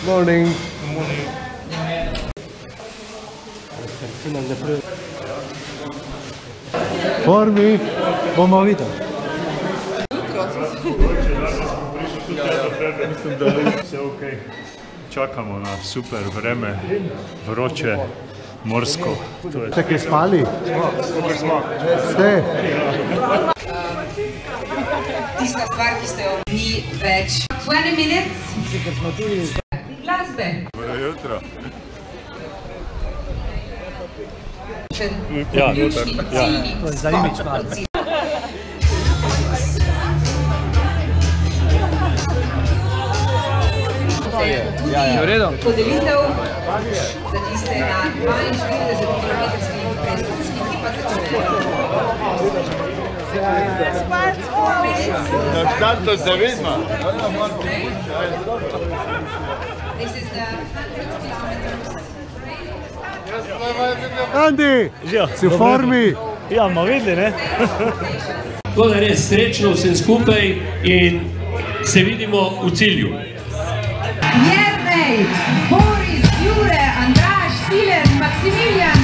Morning. Formi, bomo videli. Mislim, da je vse ok. Čakamo na super vreme, vroče, morsko. Ste kaj spali? Smo. Ste? Tista stvar, ki ste jo ni več. 20 minutes. Glasbe. Dobro jutro. Ja, ključni cilji. Za imič malo. Tudi podelitev za tiste na 42-kilometrski preizkušnji, ki pa začnejo. Na štartu se vidimo. Andi, si v formi? Ja, bomo videli, ne? Tako da res srečno vsem skupaj in se vidimo v cilju. Jernej, Boris, Jure, Andraž, Tiler, Maksimilijan.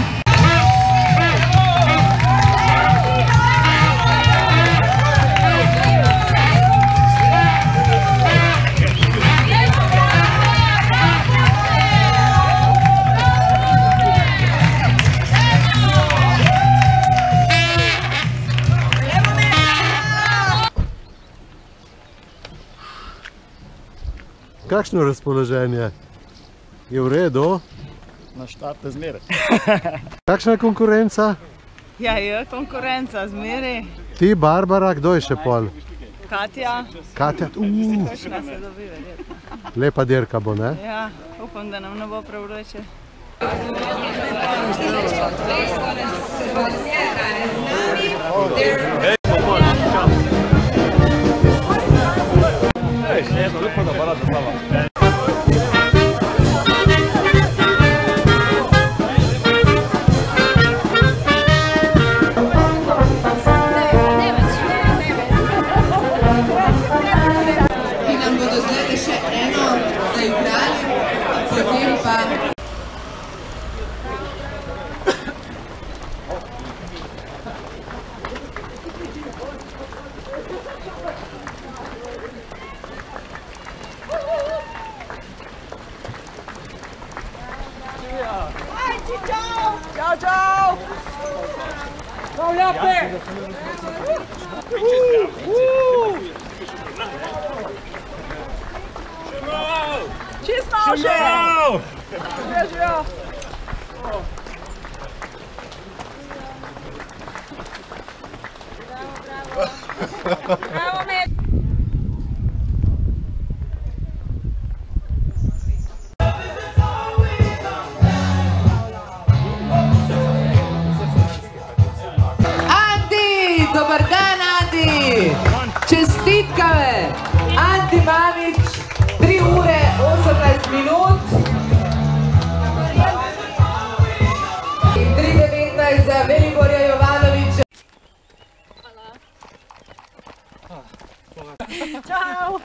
Kakšno razpoloženje? Je v redu? Na štarte zmeraj. Kakšna je konkurenca? Ja, je konkurenca zmeraj. Ti, Barbara, kdo je še pol? Katja. Katja, Kakšna se dobi verjetno. lepa dirka bo, ne? Ja, upam, da nam ne bo prevroče. In nam bodo zdaj še eno zaigrali, potem pa... Čau, čau! Čau, Ljape! Čist malo še! Živijo! Bravo, Med! Andi! Dobar dan, Andi! Čestitkave! Andi Mamić, 3 ure 18 minut. In 3:19 za Veliborja Jovanovića. Čau!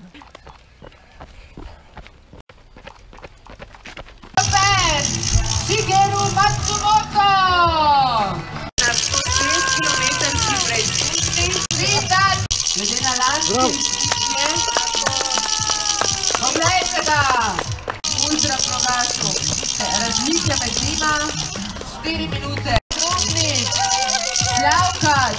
Shigeru Matsumoto! Na 106 kilometrski preizkušnji. Glede na lanski izkušnje. Poglejte ga! Ultra progaško. Razlike med njima. 4 minute. Trudnič. Slavkač.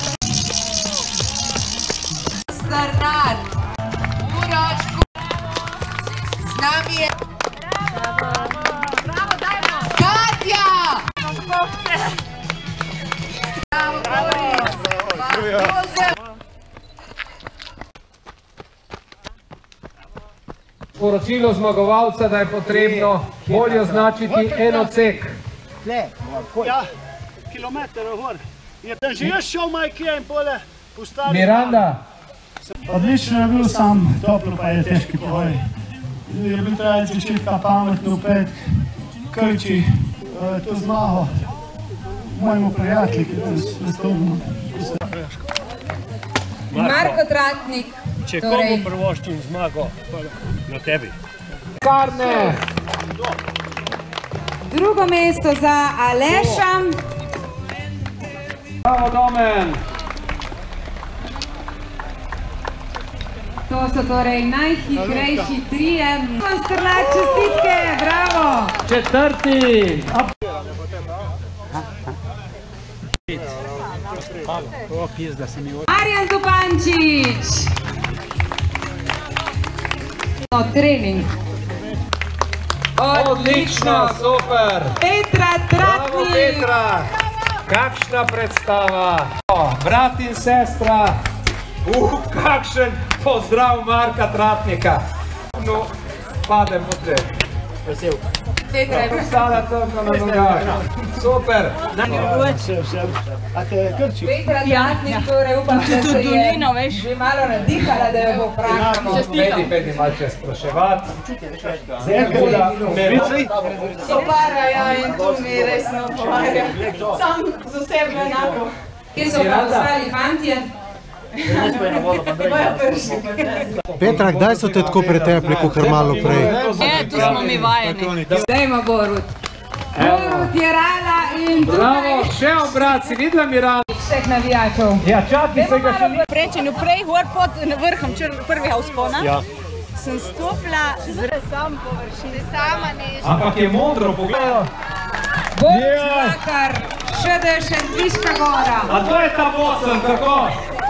Starnar. Uroč. Z nami je... Bravo, dajmo! Katja! Bravo, Boris! Sporočilo zmagovalca, da je potrebno bolje označiti en odsek. Ja, kilometer gor. Je da že jaz šel majke in pole postavil. Miranda. Odlično je bil sam, toplo pa je težki pogoj. Je bil treba začetka pametno upet, Krči, to zmago mojemu prijatelju, ki je svetovno. Marko Tratnik. Če komu prvoščim zmago, na tebi. Karne. Drugo mesto za Aleša. Bravo, Domen. To so torej najhitrejši trije. Strlak, čestitke, bravo! Četrti. Marjan Zupančič. Trening. Odlično, super. Petra Bravo, Tratnik. Petra. Kakšna predstava. Brat in sestra. Kakšen pozdrav Marka Tratnika. No, padem po tleh. Vesel. Petra je Ostala trdno na nogah. Super. Petra Tratnik, torej upam, da se je že malo nadihala, da jo bo vprašamo. Pedi malce spraševati. Zerkula, Sopara, ja, in tu mi resno povarja. Sam z osebno enako. Kje so pa ostali fantje? Moja prši. Petra, kdaj so te tako pretepli, kakor malo prej? Tu smo mi vajeni. Dajmo Borut. Borut, Jerala in bravo, še obrat, si videla Miranda? vseh navijačev. Ja, čaki se ga še ni. Prečenju prej, gor pod vrhom prvega vzpona, sem stopila sam površini. Sama nič. Ampak je modro, pogledaj. Borut Makar, ŠD Šentviška gora. A to je ta Boston, kako?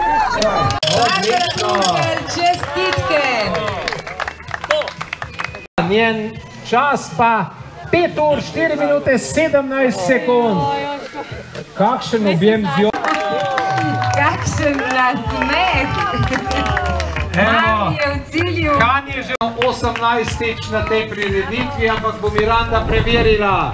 Čestitke. Njen čas pa 5 ur, 4 minute, 17 sekund. Kakšen objem zjo. Kakšen nasmeh. Mami je v cilju. Han je že 18-tič na tej prireditvi, ampak bo Miranda preverila.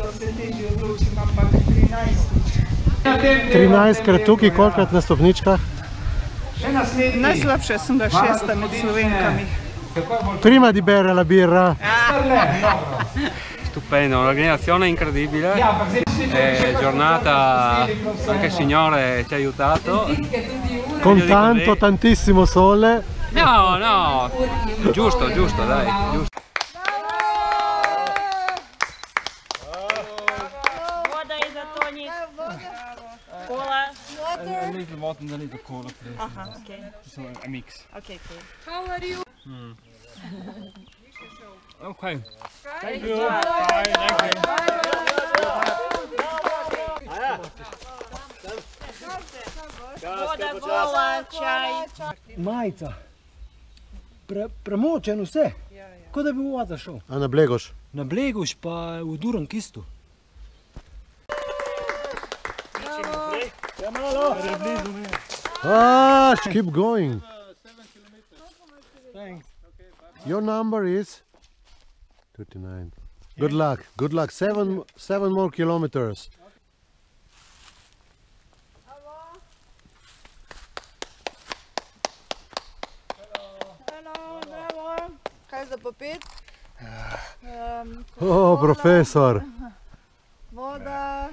13krat tukaj, kolikrat na stopničkah? Najslabše sem da 6. med Slovenkami. Prima di bere la birra. Stupendo, un'organizzazione incredibile, giornata, anche il Signore ci ha aiutato. Con tantissimo sole. No, giusto, dai, giusto. Voda je za tonik. Cola. A little water and a little cola, please. Okay. So a mix. Okay, cool. How are you? Okay. Thank you. Bye. Thank you. Voda, cola, čaj. Majica, premočen vse, kot da bi v voda šel. A na Blegoš? Na Blegoš pa v Duran Kistu. Keep going. Your number is 39. Good luck. 7 more kilometers. Kaj za popit? Oh, profesor. Voda,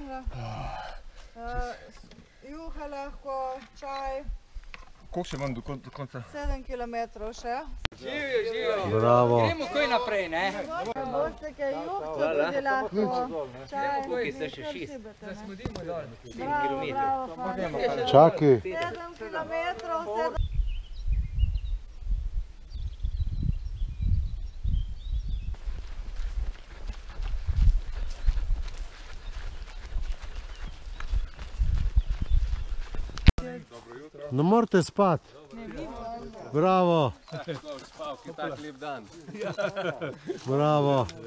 juha lahko, čaj. Koliko še imam do konca? 7 kilometrov še. Bravo. Gremo kaj naprej, ne? Boste kaj juhce tudi lahko, čaj. Tukaj ste še 6. Zasmudimo dol. Bravo. Čakaj. 7 kilometrov, 7. Ne morate spati. Bravo. Tak lep dan. Bravo.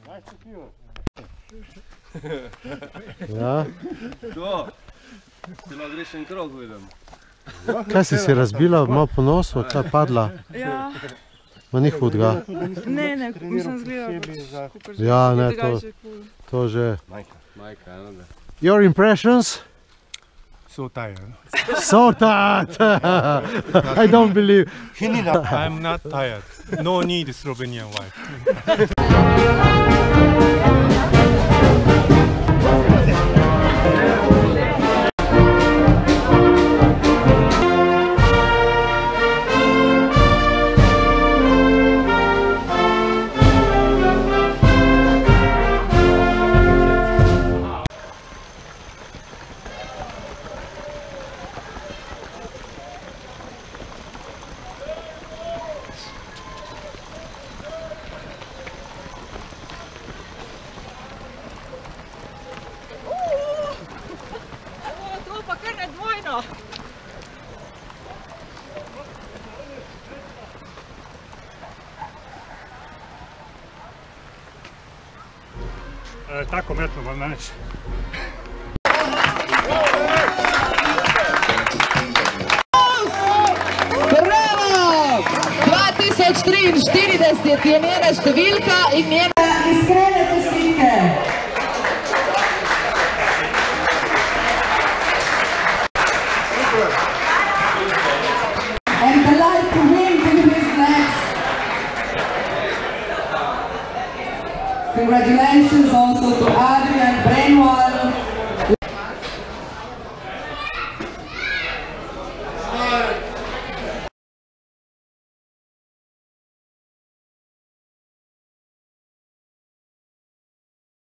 Ja? To, celo greš en krog, vidim. Kaj si razbila, malo po nosu, kaj padla? Ja. Ma ni hudega. Ne, nisem zgledala. Ja, ne, to že. Majka, no da. Your impressions? So tired. So tired. I don't believe. I'm not tired. No need Slovenian wife. tako metno vam danes. Bravo! 2043 je njena številka in njena iskrene čestitke. And the light to win to his next. Congratulations also to